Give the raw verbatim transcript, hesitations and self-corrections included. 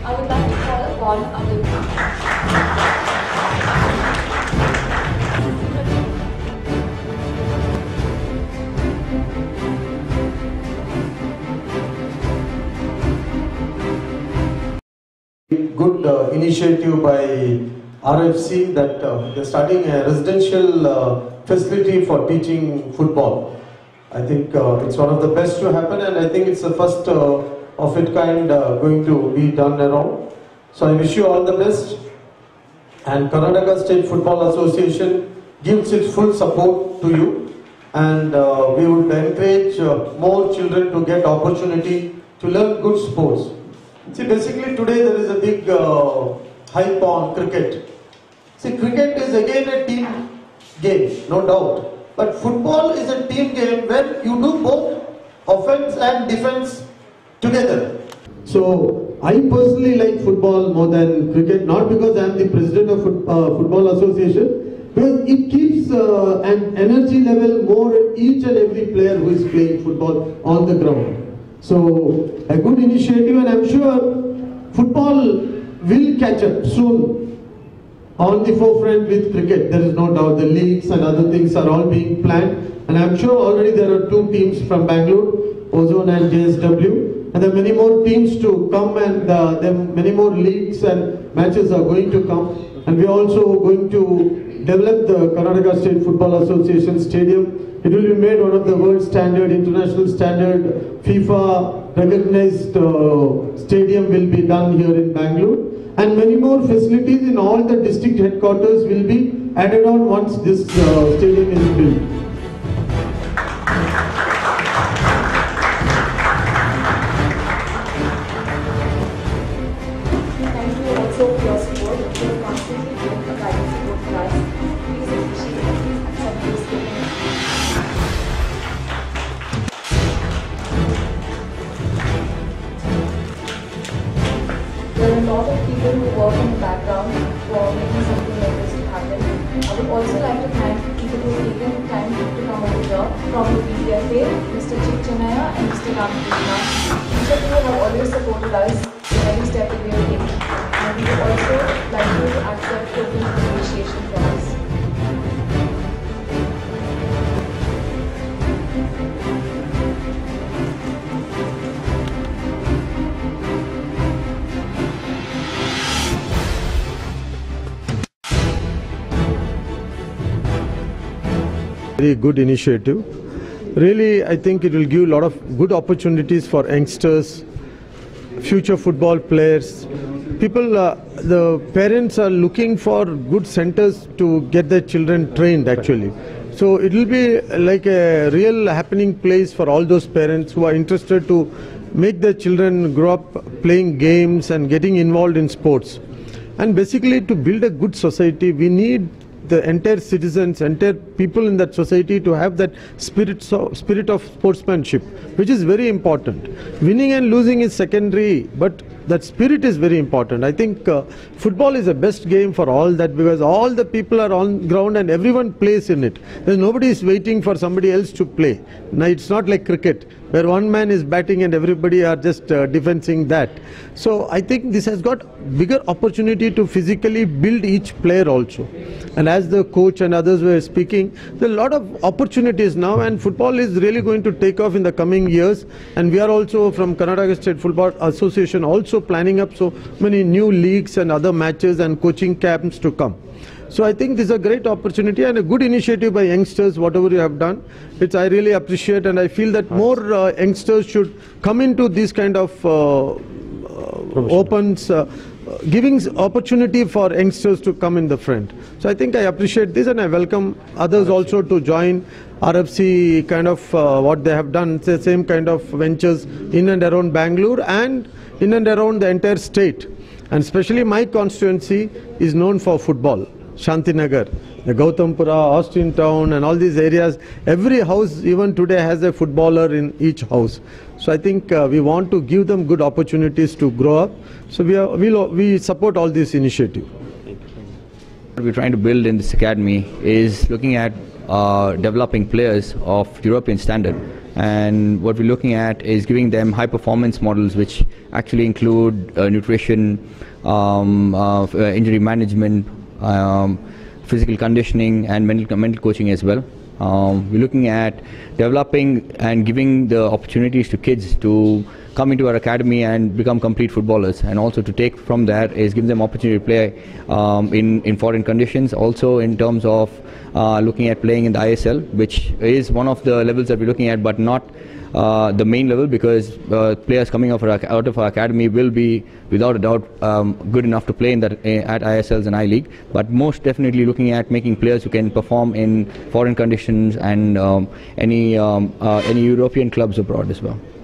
I would like to call upon Abil. Good uh, initiative by R F C that uh, they're starting a residential uh, facility for teaching football. I think uh, it's one of the best to happen, and I think it's the first uh, of its kind uh, going to be done around. So I wish you all the best, and Karnataka State Football Association gives its full support to you, and uh, we would encourage uh, more children to get opportunity to learn good sports. See, basically today there is a big uh, hype on cricket. See, cricket is again a team game, no doubt. But football is a team game where you do both offense and defense together. So, I personally like football more than cricket, not because I am the president of foot, uh, Football Association, because it keeps uh, an energy level more in each and every player who is playing football on the ground. So, a good initiative, and I am sure football will catch up soon on the forefront with cricket. There is no doubt. The leagues and other things are all being planned, and I am sure already there are two teams from Bangalore, Ozone and J S W, and there are many more teams to come, and uh, there are many more leagues and matches are going to come, and we are also going to develop the Karnataka State Football Association Stadium. It will be made one of the world standard, international standard, FIFA recognized uh, stadium will be done here in Bangalore, and many more facilities in all the district headquarters will be added on once this uh, stadium is built. Thank you also for your support. You have constantly given a guiding support for us. Please appreciate it. Please accept this statement. There are a lot of people who work in the background for making something like this to happen. I would also like to thank people who have taken time to come over here from the B D F A, Mister Chik Chenaya and Mister Ramakrishna. Each of you have always supported us in every step that we have taken. And we would also like you to accept token of appreciation from us. Very good initiative. Really, I think it will give a lot of good opportunities for youngsters, future football players. People, uh, the parents are looking for good centers to get their children trained actually. So it will be like a real happening place for all those parents who are interested to make their children grow up playing games and getting involved in sports. And basically, to build a good society, we need the entire citizens, entire people in that society to have that spirit, so, spirit of sportsmanship, which is very important. Winning and losing is secondary, but that spirit is very important. I think uh, football is the best game for all that, because all the people are on ground and everyone plays in it. There's nobody is waiting for somebody else to play. Now it's not like cricket, where one man is batting and everybody are just uh, defending that. So I think this has got bigger opportunity to physically build each player also. And as the coach and others were speaking, there are a lot of opportunities now, and football is really going to take off in the coming years. And we are also from Karnataka State Football Association also planning up so many new leagues and other matches and coaching camps to come. So I think this is a great opportunity and a good initiative by youngsters, whatever you have done. It's I really appreciate, and I feel that more uh, youngsters should come into this kind of uh, uh, opens, uh, giving opportunity for youngsters to come in the front. So I think I appreciate this, and I welcome others also to join R F C kind of uh, what they have done, the same kind of ventures in and around Bangalore and in and around the entire state. And especially my constituency is known for football. Shantinagar, the Gautampura, Austin Town and all these areas, every house even today has a footballer in each house. So I think uh, we want to give them good opportunities to grow up. So we, are, we'll, we support all this initiative. What we're trying to build in this academy is looking at uh, developing players of European standard And what we're looking at is giving them high performance models, which actually include uh, nutrition, um, uh, injury management, um, physical conditioning, and mental, mental coaching as well. Um, we're looking at developing and giving the opportunities to kids to come into our academy and become complete footballers, and also to take from that is give them opportunity to play um, in, in foreign conditions, also in terms of uh, looking at playing in the I S L, which is one of the levels that we're looking at, but not uh, the main level, because uh, players coming out of, our, out of our academy will be without a doubt um, good enough to play in that, at I S Ls and I League, but most definitely looking at making players who can perform in foreign conditions and um, any, um, uh, any European clubs abroad as well.